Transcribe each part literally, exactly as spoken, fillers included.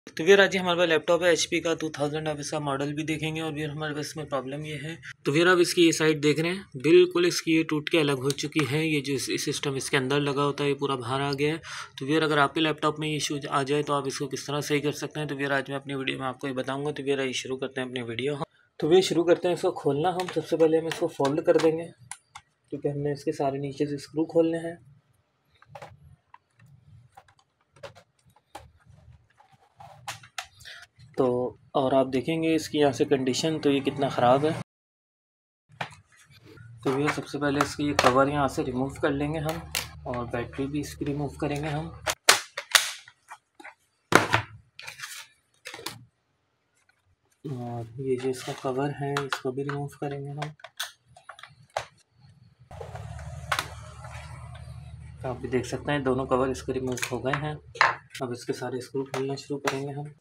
तो फिर आज हमारे पास लैपटॉप है एच पी का टू थाउजेंड, आप इसका मॉडल भी देखेंगे। और फिर हमारे पास इसमें प्रॉब्लम ये है, तो फिर आप इसकी ये साइड देख रहे हैं, बिल्कुल इसकी ये टूट के अलग हो चुकी है। ये जो सिस्टम इसके अंदर लगा होता है ये पूरा बाहर आ गया है। तो फिर अगर आपके लैपटॉप में ये इशू आ जाए तो आप इसको किस तरह सही कर सकते हैं, तो फिर आज मैं अपनी वीडियो में आपको ये बताऊँगा। तो फिर आइए शुरू करते हैं अपनी वीडियो। तो फिर शुरू करते हैं इसको खोलना। हम सबसे पहले हम इसको फोल्ड कर देंगे, क्योंकि हमने इसके सारे नीचे से स्क्रू खोलने हैं। तो और आप देखेंगे इसकी यहाँ से कंडीशन तो ये कितना ख़राब है। तो ये सबसे पहले इसकी ये कवर यहाँ से रिमूव कर लेंगे हम, और बैटरी भी इसकी रिमूव करेंगे हम। और ये जो इसका कवर है इसको भी रिमूव करेंगे हम। तो आप भी देख सकते हैं दोनों कवर इसके रिमूव हो गए हैं। अब इसके सारे स्क्रू खोलना शुरू करेंगे हम।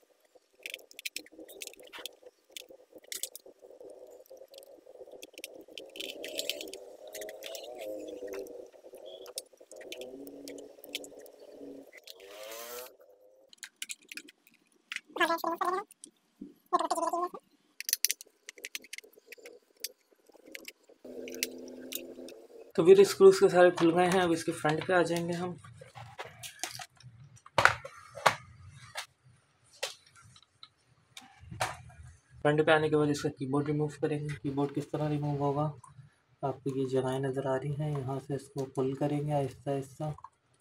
तो फिर स्क्रूज के सारे खुल गए हैं। अब इसके फ्रंट पे आ जाएंगे हम। फ्रंट पे आने के बाद इसका कीबोर्ड रिमूव करेंगे। कीबोर्ड किस तरह रिमूव होगा, आपको ये जगह नज़र आ रही हैं, यहाँ से इसको पुल करेंगे आहिस्ता आहिस्ता।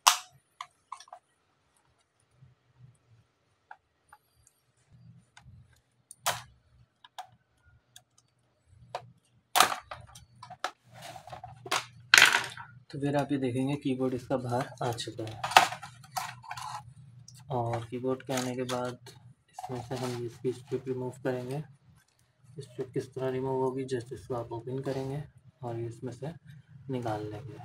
तो फिर आप ये देखेंगे कीबोर्ड इसका बाहर आ चुका है। और कीबोर्ड के आने के बाद इसमें से हम इसकी स्ट्रिप रिमूव करेंगे। स्ट्रिप किस तरह रिमूव होगी, जस्ट इसको आप ओपन करेंगे और इसमें से निकाल लेंगे।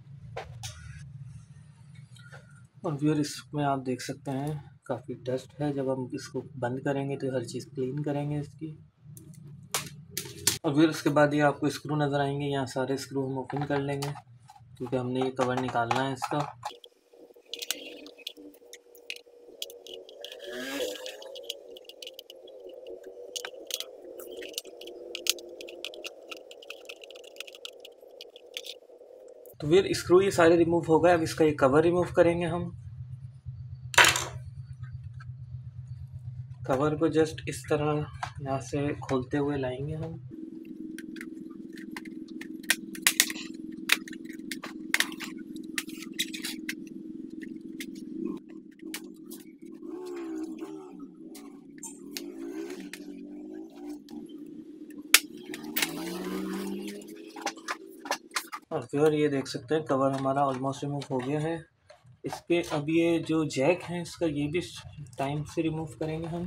और फिर इसमें आप देख सकते हैं काफ़ी डस्ट है। जब हम इसको बंद करेंगे तो हर चीज़ क्लीन करेंगे इसकी। और फिर उसके बाद ये आपको स्क्रू नज़र आएंगे, यहाँ सारे स्क्रू हम ओपन कर लेंगे, क्योंकि हमने ये कवर निकालना है इसका। तो फिर स्क्रू ये सारे रिमूव हो गए। अब इसका ये कवर रिमूव करेंगे हम। कवर को जस्ट इस तरह यहाँ से खोलते हुए लाएंगे हम। और फिर ये देख सकते हैं कवर हमारा ऑलमोस्ट रिमूव हो गया है। इसके अब ये जो जैक है इसका ये भी टाइम से रिमूव करेंगे हम।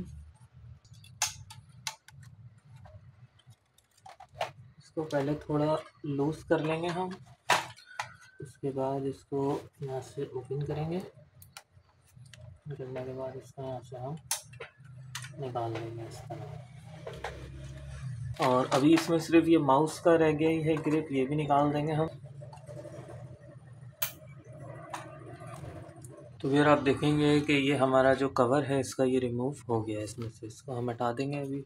इसको पहले थोड़ा लूज कर लेंगे हम, उसके बाद इसको यहाँ से ओपन करेंगे। करने के बाद इसको यहाँ से हम निकाल लेंगे इस तरह। और अभी इसमें सिर्फ ये माउस का रह गया ही है ग्रिप, ये भी निकाल देंगे हम। तो फिर आप देखेंगे कि ये हमारा जो कवर है इसका ये रिमूव हो गया है इसमें से। इसको हम हटा देंगे अभी।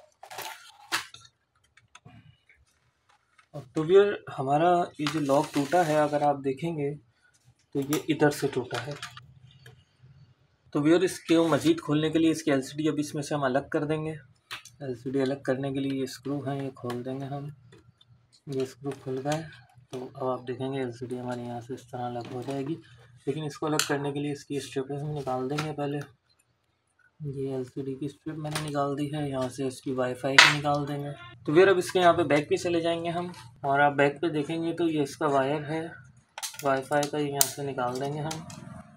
और तो फिर हमारा ये जो लॉक टूटा है, अगर आप देखेंगे तो ये इधर से टूटा है। तो फिर इसके मज़ीद खोलने के लिए इसकी एलसीडी अभी इसमें से हम अलग कर देंगे। एलसीडी अलग करने के लिए ये स्क्रू हैं, ये खोल देंगे हम। ये स्क्रू खुल गए। तो अब आप देखेंगे एलसीडी हमारे यहाँ से इस तरह अलग हो जाएगी। लेकिन इसको अलग करने के लिए इसकी स्ट्रिप हम निकाल देंगे पहले। ये एलसीडी की स्ट्रिप मैंने निकाल दी है, यहाँ से इसकी वाईफाई की निकाल देंगे। तो फिर अब इसके यहाँ पे बैक पे चले जाएंगे हम, और आप बैक पे देखेंगे तो ये इसका वायर है वाईफाई का, यहाँ से निकाल देंगे हम।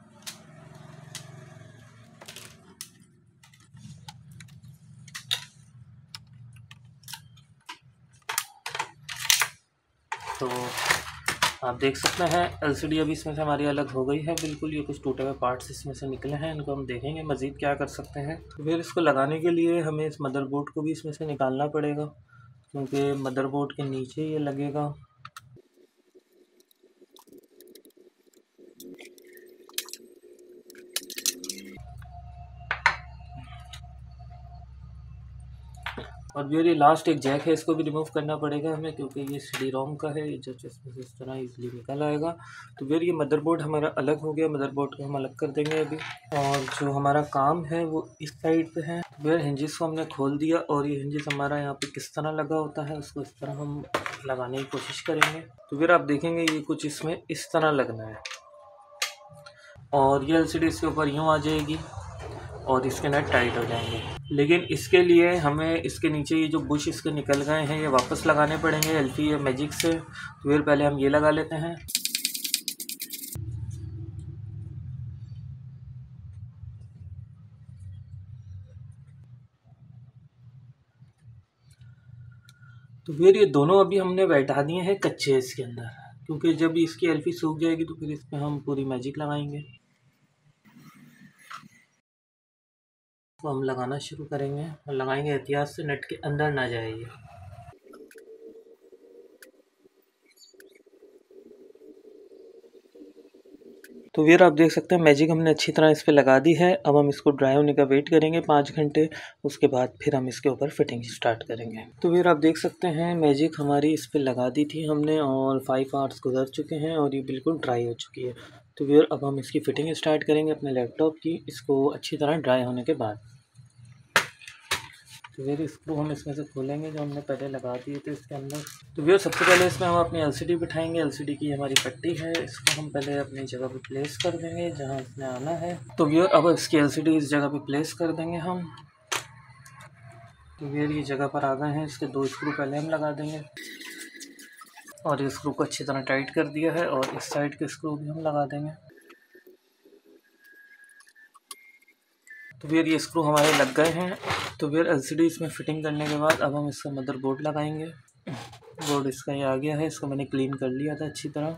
तो आप देख सकते हैं एलसीडी अभी इसमें से हमारी अलग हो गई है बिल्कुल। ये कुछ टूटे हुए पार्ट्स इसमें से निकले हैं, इनको हम देखेंगे मज़ीद क्या कर सकते हैं। तो फिर इसको लगाने के लिए हमें इस मदरबोर्ड को भी इसमें से निकालना पड़ेगा, क्योंकि मदरबोर्ड के नीचे ये लगेगा। और व्यूअर ये लास्ट एक जैक है, इसको भी रिमूव करना पड़ेगा हमें क्योंकि ये सी रोम का है, ये जो इसमें से इस तरह इजीली निकल आएगा। तो व्यूअर ये मदरबोर्ड हमारा अलग हो गया, मदरबोर्ड को हम अलग कर देंगे अभी। और जो हमारा काम है वो इस साइड पे है। तो व्यूअर हिंजिस को हमने खोल दिया और ये हिंजिस हमारा यहाँ पे किस तरह लगा होता है उसको इस तरह हम लगाने की कोशिश करेंगे। तो व्यूअर आप देखेंगे ये कुछ इसमें इस तरह लगना है और ये एलसीडी इसके ऊपर यूँ आ जाएगी और इसके नट टाइट हो जाएंगे। लेकिन इसके लिए हमें इसके नीचे ये जो बुश इसके निकल गए हैं ये वापस लगाने पड़ेंगे एल्फी या मैजिक से। तो फिर पहले हम ये लगा लेते हैं। तो फिर ये दोनों अभी हमने बैठा दिए हैं कच्चे इसके अंदर, क्योंकि जब इसकी एल्फी सूख जाएगी तो फिर इस पर हम पूरी मैजिक लगाएंगे। तो हम लगाना शुरू करेंगे और लगाएंगे एहतियात से, नट के अंदर ना जाए ये। तो फिर आप देख सकते हैं मैजिक हमने अच्छी तरह इस पर लगा दी है। अब हम इसको ड्राई होने का वेट करेंगे पाँच घंटे, उसके बाद फिर हम इसके ऊपर फिटिंग स्टार्ट करेंगे। तो फिर आप देख सकते हैं मैजिक हमारी इस पर लगा दी थी हमने और फाइव आवर्स गुजर चुके हैं और ये बिल्कुल ड्राई हो चुकी है। तो फिर अब हम इसकी फ़िटिंग स्टार्ट करेंगे अपने लैपटॉप की, इसको अच्छी तरह ड्राई होने के बाद। तो फिर स्क्रू हम इसमें से खोलेंगे जो हमने पहले लगा दिए थे इसके अंदर। तो फिर सबसे पहले इसमें हम अपनी एलसीडी बिठाएंगे। एलसीडी की हमारी पट्टी है, इसको हम पहले अपनी जगह पे प्लेस कर देंगे जहां इसने आना है। तो फिर अब इसकी एलसीडी इस जगह पे प्लेस कर देंगे हम। तो फिर ये जगह पर आ गए हैं, इसके दो स्क्रू पहले हम लगा देंगे और ये स्क्रू को अच्छी तरह टाइट कर दिया है और इस साइड के स्क्रू भी हम लगा देंगे। तो फिर ये स्क्रू हमारे लग गए हैं। तो फिर एलसीडी इसमें फ़िटिंग करने के बाद अब हम इसका मदरबोर्ड लगाएंगे। बोर्ड इसका ये आ गया है, इसको मैंने क्लीन कर लिया था अच्छी तरह।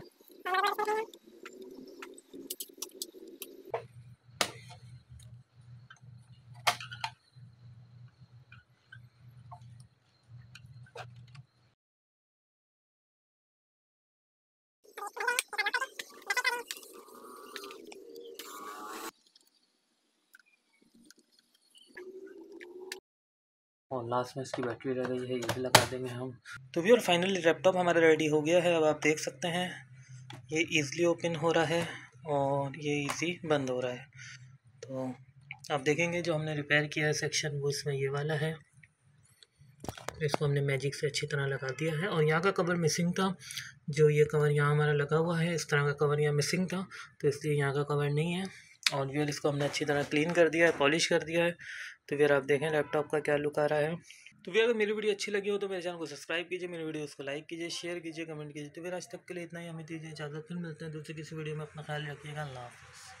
और लास्ट में इसकी बैटरी रह गई है, ये भी लगा देंगे हम। तो भी और फाइनली लैपटॉप हमारा रेडी हो गया है। अब आप देख सकते हैं ये ईज़िली ओपन हो रहा है और ये इजी बंद हो रहा है। तो आप देखेंगे जो हमने रिपेयर किया है सेक्शन वो इसमें ये वाला है। इसको हमने मैजिक से अच्छी तरह लगा दिया है और यहाँ का कवर मिसिंग था। जो ये कवर यहाँ हमारा लगा हुआ है इस तरह का कवर यहाँ मिसिंग था, तो इसलिए यहाँ का कवर नहीं है। और फिर इसको हमने अच्छी तरह क्लीन कर दिया है, पॉलिश कर दिया है। तो फिर आप देखें लैपटॉप का क्या लुक आ रहा है। तो फिर अगर मेरी वीडियो अच्छी लगी हो तो मेरे चैनल को सब्सक्राइब कीजिए, मेरी वीडियो को लाइक कीजिए, शेयर कीजिए, कमेंट कीजिए। तो फिर आज तक के लिए इतना ही, हमें दीजिए इजाज़त। फिर मिलते हैं दूसरी किसी वीडियो में। अपना ख्याल रखिएगा। अल्लाह हाफ़िज़।